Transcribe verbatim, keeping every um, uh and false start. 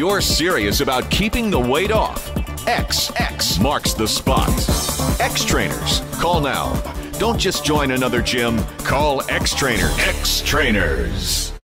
you're serious about keeping the weight off, X X marks the spot. X Trainers. Call now. Don't just join another gym. Call X Trainers. X Trainers.